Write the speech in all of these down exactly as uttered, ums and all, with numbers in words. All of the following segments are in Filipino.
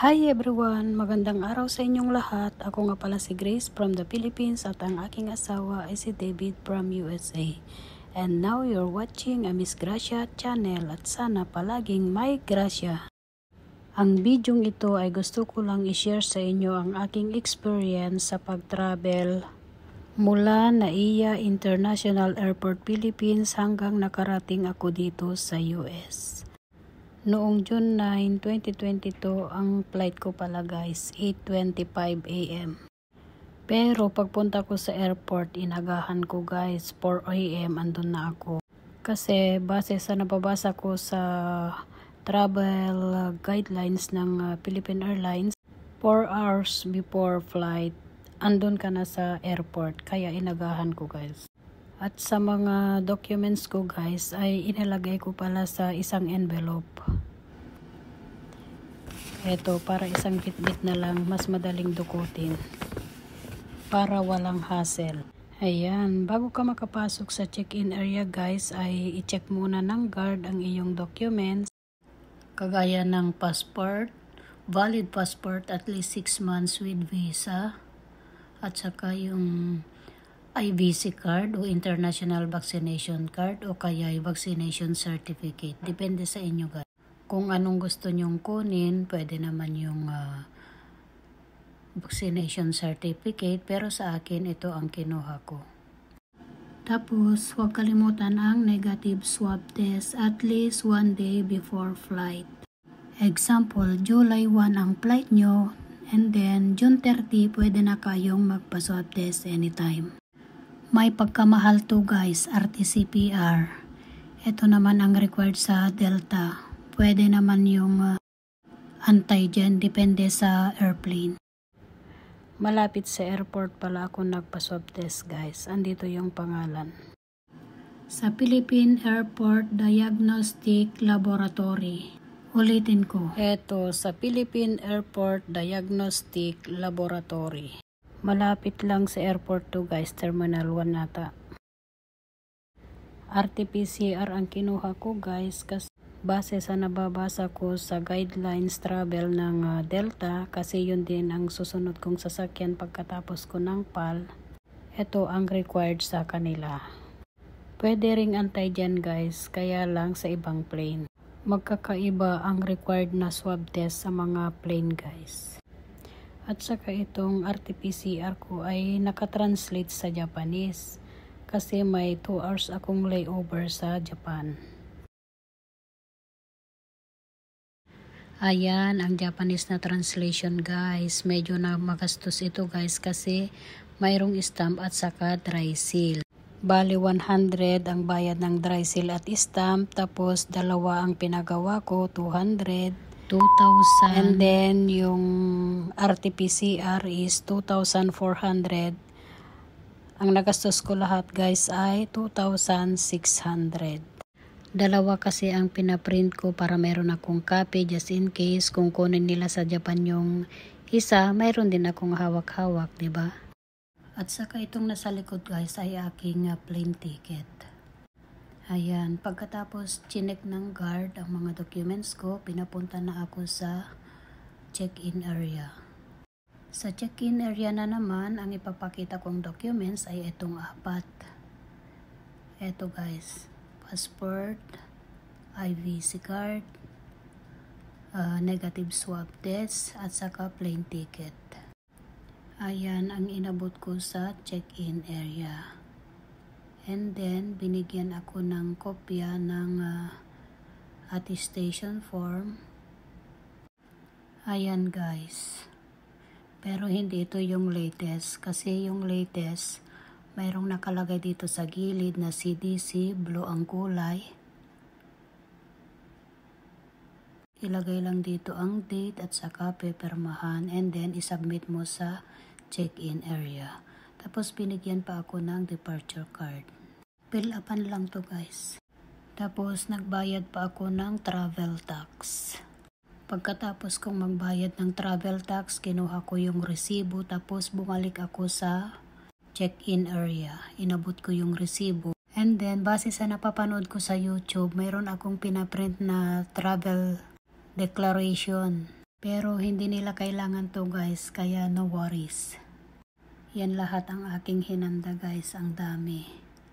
Hi everyone! Magandang araw sa inyong lahat. Ako nga pala si Grace from the Philippines at ang aking asawa ay si David from U S A. And now you're watching a Miss Gracia channel at sana palaging may Gracia. Ang bidyong ito ay gusto ko lang i-share sa inyo ang aking experience sa pag-travel mula N A I A International Airport Philippines hanggang nakarating ako dito sa U S. Noong June ninth, twenty twenty-two, ang flight ko pala guys, eight twenty-five A M Pero pagpunta ko sa airport, inagahan ko guys, four A M andun na ako. Kasi base sa nababasa ko sa travel guidelines ng uh, Philippine Airlines, four hours before flight, andun ka na sa airport. Kaya inagahan ko guys. At sa mga documents ko guys, ay inilagay ko pala sa isang envelope. Ito, para isang bitbit na lang, mas madaling dukutin. Para walang hassle. Ayan, bago ka makapasok sa check-in area guys, ay i-check muna ng guard ang iyong documents. Kagaya ng passport, valid passport at least six months with visa. At saka yung I V C card o International Vaccination Card o kaya Vaccination Certificate. Depende sa inyo guys. Kung anong gusto nyong kunin, pwede naman yung uh, Vaccination Certificate. Pero sa akin, ito ang kinuha ko. Tapos, huwag kalimutan ang negative swab test at least one day before flight. Example, July one ang flight nyo and then June thirty, pwede na kayong magpa-swab test anytime. May pagkamahal to guys, R T P C R. Ito naman ang required sa Delta. Pwede naman yung uh, antigen, depende sa airplane. Malapit sa airport pala ako nagpa-swab test guys. Andito yung pangalan. Sa Philippine Airport Diagnostic Laboratory. Ulitin ko. Ito, sa Philippine Airport Diagnostic Laboratory. Malapit lang sa airport to guys, Terminal one nata. R T P C R ang kinuha ko guys kasi base sa nababasa ko sa guidelines travel ng uh, Delta, kasi yun din ang susunod kong sasakyan pagkatapos ko ng P A L. Ito ang required sa kanila. Pwede ring antigen guys, kaya lang sa ibang plane. Magkakaiba ang required na swab test sa mga plane guys. At saka itong R T P C R ko ay nakatranslate sa Japanese kasi may two hours akong layover sa Japan. Ayan ang Japanese na translation guys. Medyo na magastos ito guys kasi mayroong stamp at saka dry seal. Bali one hundred ang bayad ng dry seal at stamp, tapos dalawa ang pinagawa ko, two hundred. two thousand. And then, yung R T P C R is two thousand four hundred. Ang nagastos ko lahat guys ay two thousand six hundred. Dalawa kasi ang pinaprint ko para meron akong copy just in case kung kunin nila sa Japan yung isa, mayroon din akong hawak-hawak, diba? At saka itong nasa likod guys ay aking uh, plane ticket. Ayan, pagkatapos chinek ng guard ang mga documents ko, pinapunta na ako sa check-in area. Sa check-in area na naman, ang ipapakita kong documents ay itong apat. Ito guys, passport, I V C card, uh, negative swab test, at saka plane ticket. Ayan ang inabot ko sa check-in area. And then, binigyan ako ng kopya ng uh, attestation form. Ayan guys. Pero hindi ito yung latest. Kasi yung latest, mayroong nakalagay dito sa gilid na C D C, blue ang kulay. Ilagay lang dito ang date at saka pepirmahan. And then, isubmit mo sa check-in area. Tapos binigyan pa ako ng departure card. Fill upan lang to guys. Tapos nagbayad pa ako ng travel tax. Pagkatapos kong magbayad ng travel tax, kinuha ko yung resibo. Tapos bumalik ako sa check-in area. Inabot ko yung resibo. And then base sa napapanood ko sa YouTube, mayroon akong pinaprint na travel declaration. Pero hindi nila kailangan to guys, kaya no worries. Yan lahat ang aking hinanda guys, ang dami.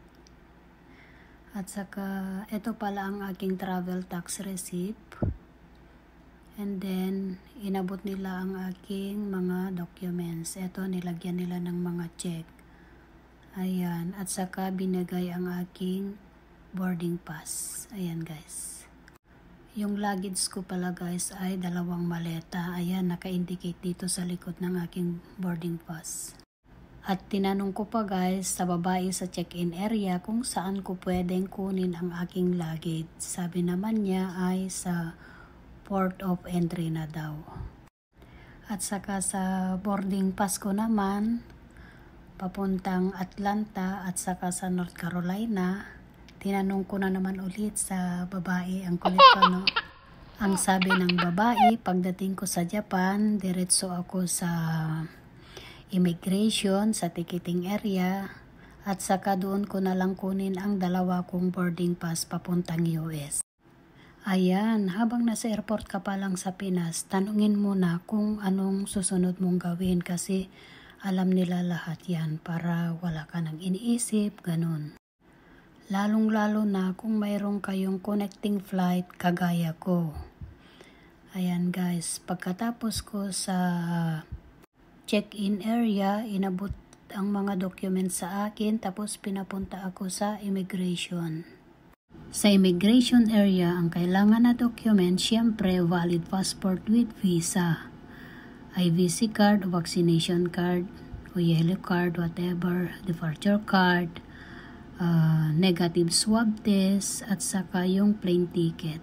At saka, ito pala ang aking travel tax receipt. And then, inabot nila ang aking mga documents. Ito, nilagyan nila ng mga check. Ayan. At saka, binigay ang aking boarding pass. Ayan guys. Yung luggage ko pala guys ay dalawang maleta. Ayan, naka-indicate dito sa likod ng aking boarding pass. At tinanong ko pa guys sa babae sa check-in area kung saan ko pwedeng kunin ang aking luggage. Sabi naman niya ay sa port of entry na daw. At saka sa boarding pass ko naman, papuntang Atlanta at saka sa North Carolina, tinanong ko na naman ulit sa babae, ang kulit ko no. Ang sabi ng babae, pagdating ko sa Japan, diretso ako sa immigration sa ticketing area at saka doon ko na lang kunin ang dalawa kong boarding pass papuntang U S. Ayan, habang nasa airport ka pa lang sa Pinas, tanungin mo na kung anong susunod mong gawin kasi alam nila lahat yan para wala ka nang iniisip, ganun. Lalong-lalo na kung mayroong kayong connecting flight kagaya ko. Ayan guys, pagkatapos ko sa check-in area, inabot ang mga documents sa akin tapos pinapunta ako sa immigration. Sa immigration area, ang kailangan na document, syempre valid passport with visa, I V C card o vaccination card o yellow card, whatever, departure card, uh, negative swab test at saka yung plane ticket.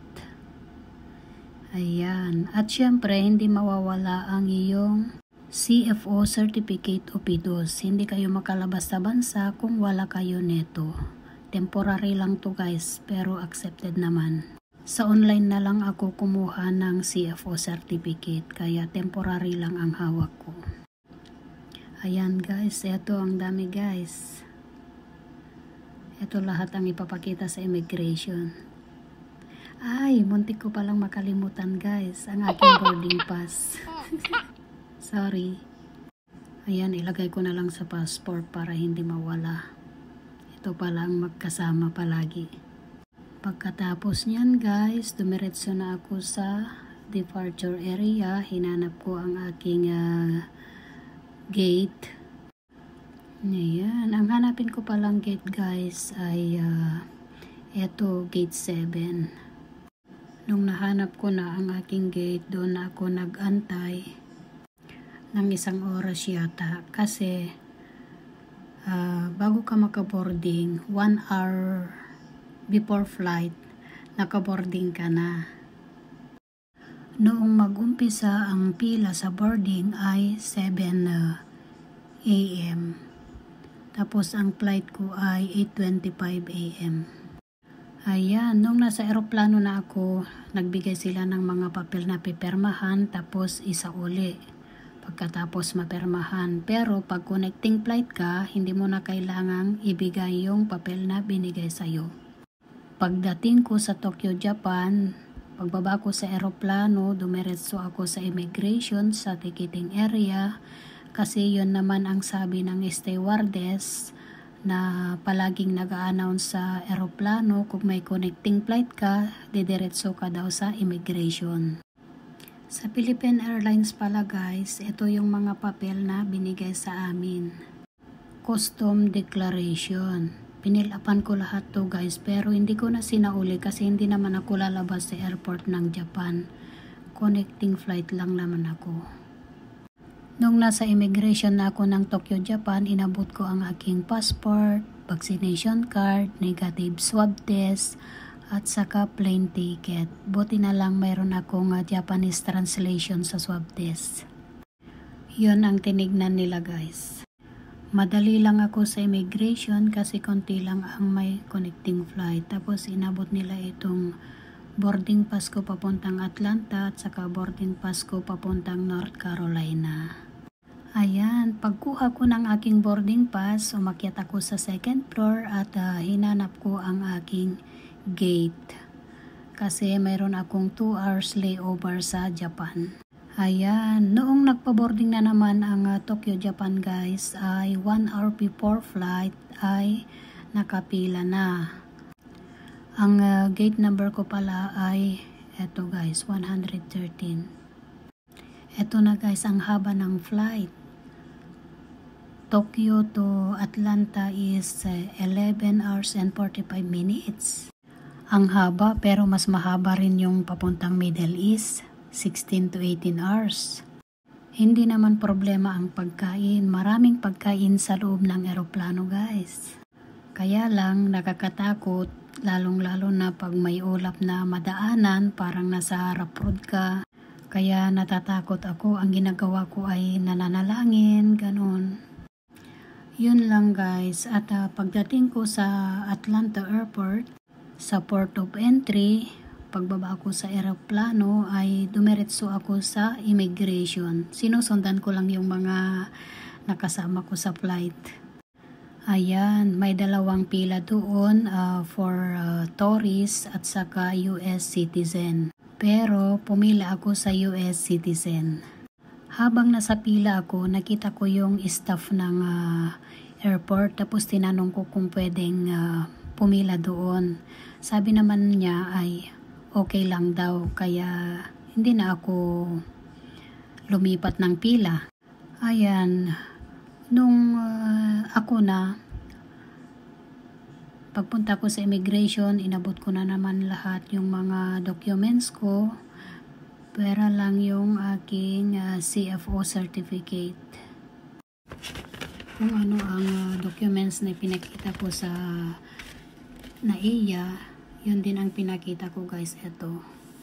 Ayan, at syempre hindi mawawala ang iyong C F O certificate o P D O S. Hindi kayo makalabas sa bansa kung wala kayo neto. Temporary lang to guys, pero accepted naman. Sa online na lang ako kumuha ng C F O certificate, kaya temporary lang ang hawak ko. Ayan guys, eto ang dami guys. Ito lahat ang ipapakita sa immigration. Ay, muntik ko palang makalimutan guys, ang aking boarding pass. Sorry. Ayan, ilagay ko na lang sa passport para hindi mawala. Ito pala ang magkasama palagi. Pagkatapos niyan guys, dumiretso na ako sa departure area. Hinanap ko ang aking uh, gate. Ayan, ang hanapin ko palang gate guys ay uh, eto, gate seven. Nung nahanap ko na ang aking gate, doon na ako nag-antay ng isang oras yata kasi uh, bago ka makaboarding, one hour before flight, nakaboarding ka na. Noong mag-umpisa ang pila sa boarding ay seven A M Tapos ang flight ko ay eight twenty-five A M Ayan, nung nasa eroplano na ako, nagbigay sila ng mga papel na pipirmahan tapos isa uli pagkatapos mapermahan. Pero pag connecting flight ka, hindi mo na kailangang ibigay yung papel na binigay sa'yo. Pagdating ko sa Tokyo, Japan, pagbaba ko sa eroplano, dumiretso ako sa immigration sa ticketing area kasi yun naman ang sabi ng stewardess na palaging nag-a-announce sa eroplano kung may connecting flight ka, didiretso ka daw sa immigration. Sa Philippine Airlines pala guys, ito yung mga papel na binigay sa amin. Custom declaration. Pinilapan ko lahat to guys, pero hindi ko na sinauli kasi hindi naman ako lalabas sa airport ng Japan. Connecting flight lang naman ako. Nung nasa immigration na ako ng Tokyo, Japan, inabot ko ang aking passport, vaccination card, negative swab test, at saka plane ticket. Buti na lang mayroon akong uh, Japanese translation sa swab test. Yun ang tinignan nila guys. Madali lang ako sa immigration kasi konti lang ang may connecting flight. Tapos inabot nila itong boarding pass ko papuntang Atlanta at saka boarding pass ko papuntang North Carolina. Ayan, pagkuha ko ng aking boarding pass, umakyat ako sa second floor at uh, hinanap ko ang aking gate kasi mayroon akong two hours layover sa Japan. Ayan, noong nagpa-boarding na naman ang uh, Tokyo, Japan guys, ay one hour before flight ay nakapila na. Ang uh, gate number ko pala ay eto guys, one hundred thirteen. Eto na guys, ang haba ng flight. Tokyo to Atlanta is uh, eleven hours and forty-five minutes. Ang haba, pero mas mahaba rin yung papuntang Middle East, sixteen to eighteen hours. Hindi naman problema ang pagkain. Maraming pagkain sa loob ng eroplano guys. Kaya lang nakakatakot, lalong-lalo na pag may ulap na madaanan, parang nasa harap road ka. Kaya natatakot ako. Ang ginagawa ko ay nananalangin, ganun. Yun lang guys. At uh, pagdating ko sa Atlanta Airport, sa port of entry, pagbaba ko sa eroplano ay dumiretso ako sa immigration. Sinusundan ko lang yung mga nakasama ko sa flight. Ayan, may dalawang pila doon uh, for uh, tourists at saka U S citizen. Pero pumila ako sa U S citizen. Habang nasa pila ako, nakita ko yung staff ng uh, airport. Tapos tinanong ko kung pwedeng uh, pumila doon. Sabi naman niya ay okay lang daw, kaya hindi na ako lumipat ng pila. Ayan, nung uh, ako na, pagpunta ko sa immigration, inabot ko na naman lahat yung mga documents ko, pero lang yung aking uh, C F O certificate. Kung ano ang uh, documents na pinakita ko sa N A I A, yun din ang pinakita ko guys, eto.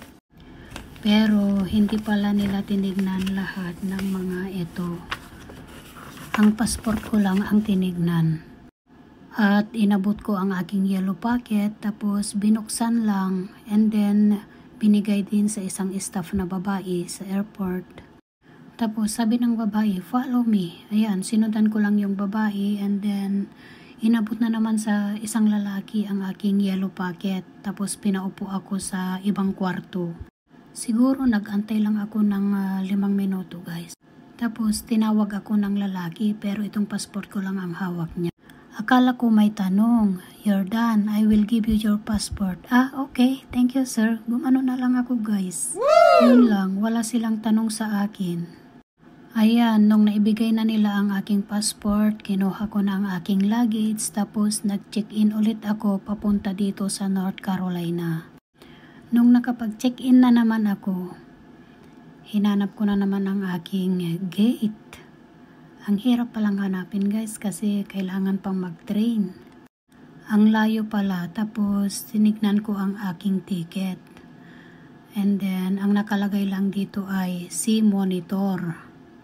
Pero hindi pala nila tinignan lahat ng mga ito. Ang passport ko lang ang tinignan. At inabot ko ang aking yellow packet, tapos binuksan lang, and then binigay din sa isang staff na babae sa airport. Tapos sabi ng babae, follow me. Ayan, sinundan ko lang yung babae, and then inabot na naman sa isang lalaki ang aking yellow packet. Tapos pinaupo ako sa ibang kwarto. Siguro nag-antay lang ako ng uh, limang minuto guys. Tapos tinawag ako ng lalaki, pero itong passport ko lang ang hawak niya. Akala ko may tanong, you're done, I will give you your passport. Ah, okay, thank you sir. Gumano na lang ako guys. Woo! Yun lang, wala silang tanong sa akin. Ayan, nung naibigay na nila ang aking passport, kinuha ko na ang aking luggage, tapos nag-check-in ulit ako papunta dito sa North Carolina. Nung nakapag-check-in na naman ako, hinanap ko na naman ang aking gate. Ang hirap palang hanapin guys kasi kailangan pang mag-train. Ang layo pala, tapos tinignan ko ang aking ticket. And then, ang nakalagay lang dito ay C monitor.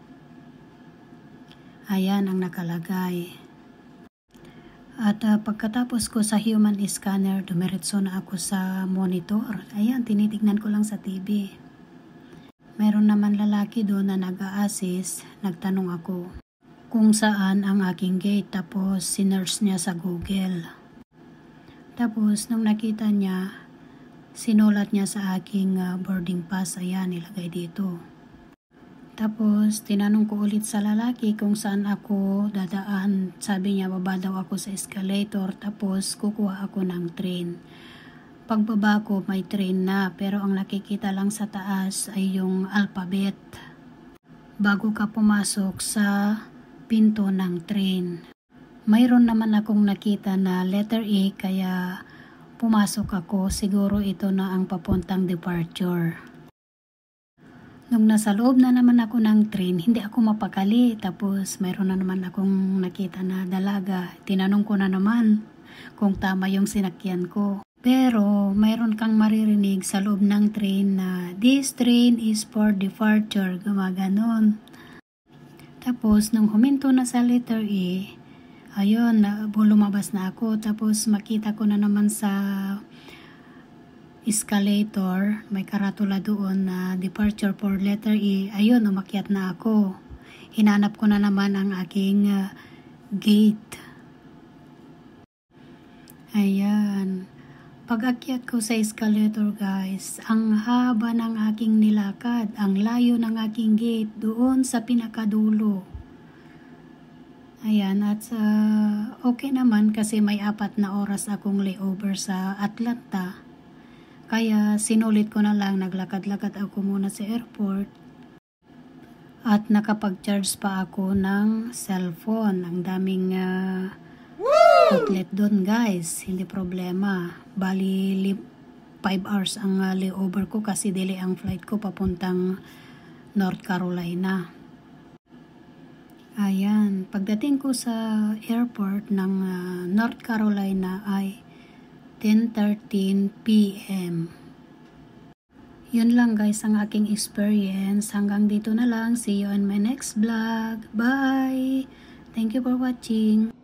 Ayan ang nakalagay. At uh, pagkatapos ko sa human scanner, dumiretso na ako sa monitor. Ayan, tinitignan ko lang sa T V. Mayroon naman lalaki doon na nag-a-assist. Nagtanong ako kung saan ang aking gate. Tapos sinearch niya sa Google. Tapos nung nakita niya, sinulat niya sa aking uh, boarding pass. Ayan, nilagay dito. Tapos, tinanong ko ulit sa lalaki kung saan ako dadaan. Sabi niya, baba daw ako sa escalator. Tapos, kukuha ako ng train. Pagbaba ko, may train na. Pero ang nakikita lang sa taas ay yung alphabet. Bago ka pumasok sa pinto ng train. Mayroon naman akong nakita na letter A, kaya pumasok ako. Siguro ito na ang papuntang departure. Nung nasa loob na naman ako ng train, hindi ako mapakali. Tapos mayroon na naman akong nakita na dalaga. Tinanong ko na naman kung tama yung sinakyan ko. Pero mayroon kang maririnig sa loob ng train na this train is for departure, gumaganon. Tapos nung huminto na sa letter E, ayun, lumabas na ako. Tapos makita ko na naman sa escalator, may karatula doon na departure for letter E. Ayun, umakyat na ako. Hinanap ko na naman ang aking uh, gate. Ayan. Pag-akyat ko sa escalator guys, ang haba ng aking nilakad, ang layo ng aking gate doon sa pinakadulo. Ayan, at uh, okay naman kasi may apat na oras akong layover sa Atlanta. Kaya sinulit ko na lang, naglakad-lakad ako muna sa airport. At nakapag-charge pa ako ng cellphone. Ang daming uh, outlet doon guys, hindi problema. Bali five hours ang uh, layover ko kasi delay ang flight ko papuntang North Carolina. Ayan, pagdating ko sa airport ng uh, North Carolina ay ten thirteen p m Yun lang guys ang aking experience. Hanggang dito na lang. See you on my next vlog. Bye! Thank you for watching.